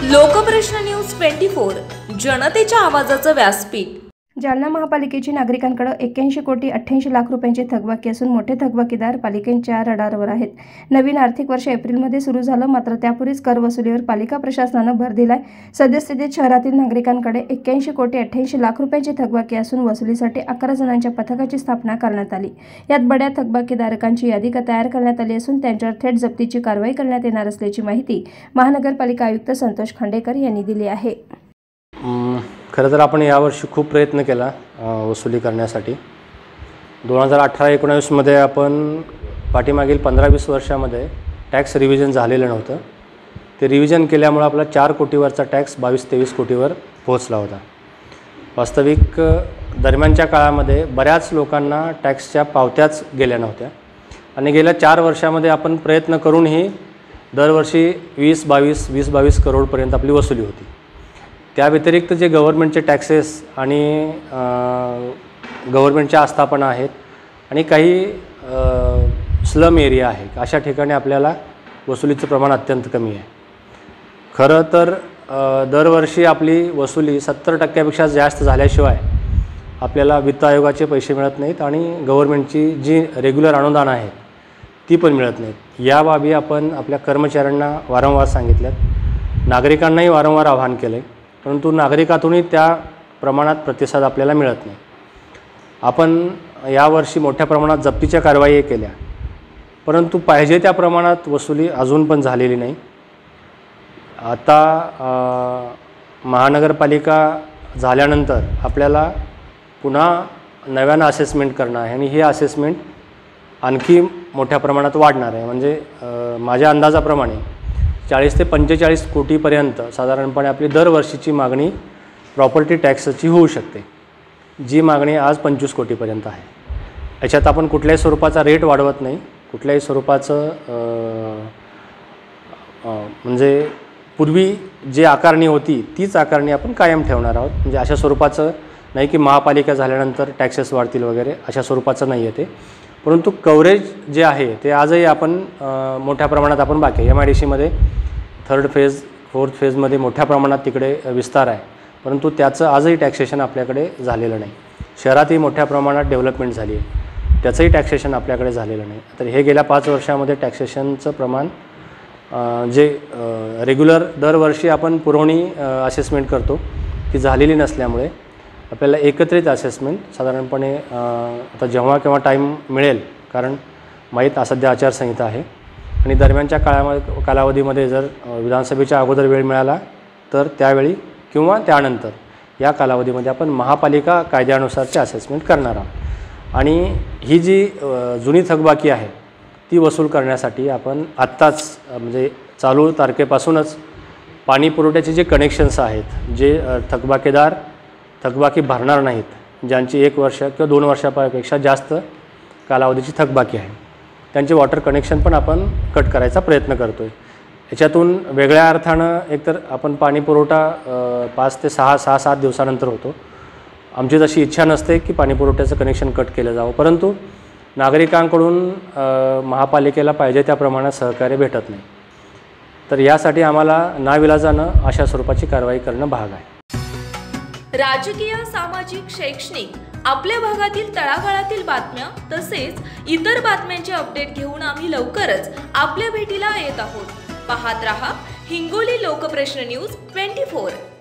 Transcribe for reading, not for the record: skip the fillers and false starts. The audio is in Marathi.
लोकप्रश्न न्यूज 24 जनतेच्या आवाजाचं व्यासपीठ। जालना महापालिकेची नागरिकांकडे 81 कोटी 88 लाख रुपयांची थकबाकी असून मोठे थकबाकीदार पालिकेच्या रडारवर आहेत। नवीन आर्थिक वर्ष एप्रिलमध्ये सुरू झालं, मात्र त्यापूर्वीच कर वसुलीवर पालिका प्रशासनानं भर दिलाय। सद्यस्थितीत शहरातील नागरिकांकडे 81 कोटी 88 लाख रुपयांची थकबाकी असून वसुलीसाठी 11 जणांच्या पथकाची स्थापना करण्यात आली। यात बड्या थकबाकीदारकांची यादी तयार करण्यात आली असून त्यांच्यावर थेट जप्तीची कारवाई करण्यात येणार असल्याची माहिती महानगरपालिका आयुक्त संतोष खांडेकर यांनी दिली आहे। खरं तर आपण यावर्षी खूप प्रयत्न केला वसुली करण्यासाठी। 2018-19 मध्ये आपण पाठीमागील 15-20 वर्षामध्ये टॅक्स रिव्हिजन झालेलं नव्हतं। ते रिव्हिजन केल्यामुळे आपला 4 कोटीवरचा टॅक्स 22-23 कोटीवर पोहोचला होता। वास्तविक दरम्यानच्या काळामध्ये बऱ्याच लोकांना टॅक्सच्या पावत्याच गेल्या नव्हत्या आणि गेल्या 4 वर्षामध्ये आपण प्रयत्न करूनही दरवर्षी 20-22 करोडपर्यंत आपली वसुली होती। त्या व्यतिरिक्त जे गव्हर्नमेंटचे टॅक्सेस आणि गव्हर्नमेंटच्या आस्थापना आहेत आणि काही स्लम एरिया आहे, अशा ठिकाणी आपल्याला वसुलीचं प्रमाण अत्यंत कमी आहे। खरं तर दरवर्षी आपली वसुली 70% जास्त झाल्याशिवाय आपल्याला वित्त आयोगाचे पैसे मिळत नाहीत आणि गव्हर्नमेंटची जी रेग्युलर अनुदान आहेत ती पण मिळत नाहीत। या बाबी आपण आपल्या कर्मचाऱ्यांना वारंवार सांगितल्यात, नागरिकांनाही वारंवार आवाहन केलं आहे, परंतु नागरिकातूनही त्या प्रमाणात प्रतिसाद आपल्याला मिळत नाही। आपण यावर्षी मोठ्या प्रमाणात जप्तीच्या कारवाई केल्या, परंतु पाहिजे त्या प्रमाणात वसुली अजून पण झालेली नाही। आता महानगरपालिका झाल्यानंतर आपल्याला पुन्हा नव्यानं असेसमेंट करणं आहे आणि हे असेसमेंट आणखी मोठ्या प्रमाणात वाढणार आहे। म्हणजे माझ्या अंदाजाप्रमाणे 40 ते 45 कोटीपर्यंत साधारणपणे आपली दरवर्षीची मागणी प्रॉपर्टी टॅक्सची होऊ शकते, जी मागणी आज 25 कोटीपर्यंत आहे। याच्यात आपण कुठल्याही स्वरूपाचा रेट वाढवत नाही, कुठल्याही स्वरूपाचं म्हणजे पूर्वी जे आकारणी होती तीच आकारणी आपण कायम ठेवणार आहोत। म्हणजे अशा स्वरूपाचं नाही की महापालिका झाल्यानंतर टॅक्सेस वाढतील वगैरे, अशा स्वरूपाचं नाही आहे ते। परंतु कव्हरेज जे आहे ते आजही आपण मोठ्या प्रमाणात आपण बाकी आहे। MIDCमध्ये 3rd फेज 4th फेजमध्ये मोठ्या प्रमाणात तिकडे विस्तार आहे, परंतु त्याचं आजही टॅक्सेशन आपल्याकडे झालेलं नाही। शहरातही मोठ्या प्रमाणात डेव्हलपमेंट झाली आहे, त्याचंही टॅक्सेशन आपल्याकडे झालेलं नाही। तर हे गेल्या 5 वर्षामध्ये टॅक्सेशनचं प्रमाण जे रेग्युलर दरवर्षी आपण पुरवणी असेसमेंट करतो ती झालेली नसल्यामुळे आपल्याला एकत्रित असेसमेंट साधारणपणे आता जेव्हा केव्हा टाईम मिळेल, कारण माहीत सध्या आचारसंहिता आहे आणि दरम्यानच्या कालावधीमध्ये जर विधानसभेच्या अगोदर वेळ मिळाला तर त्यावेळी किंवा त्यानंतर या कालावधीमध्ये आपण महापालिका कायद्यानुसारचे असेसमेंट करणार आहोत। आणि ही जी जुनी थकबाकी आहे ती वसूल करण्यासाठी आपण आत्ताच म्हणजे चालू तारखेपासूनच पाणी पुरवठ्याचे जे कनेक्शन्स आहेत, जे थकबाकी भरणार नाहीत, ज्यांची 1 वर्ष किंवा 2 वर्षापेक्षा जास्त कालावधीची थकबाकी आहे, त्यांचे वॉटर कनेक्शन पण आपण कट करायचा प्रयत्न करतो आहे। याच्यातून वेगळ्या अर्थानं एकतर आपण पाणी पुरवठा 5 ते 6-7 दिवसानंतर होतो। आमची तशी इच्छा नसते की पाणी पुरवठ्याचं कनेक्शन कट केलं जावं, परंतु नागरिकांकडून महापालिकेला पाहिजे त्या प्रमाणात सहकार्य भेटत नाही, तर यासाठी आम्हाला नाविलाजानं अशा स्वरूपाची कारवाई करणं भाग आहे। राजकीय, सामाजिक, शैक्षणिक आपल्या भागातील तळागाळातील बातम्या तसेच इतर बातम्यांचे अपडेट घेऊन आम्ही लवकरच आपल्या भेटीला येत आहोत। पाहत रहा हिंगोली लोकप्रश्न न्यूज 24।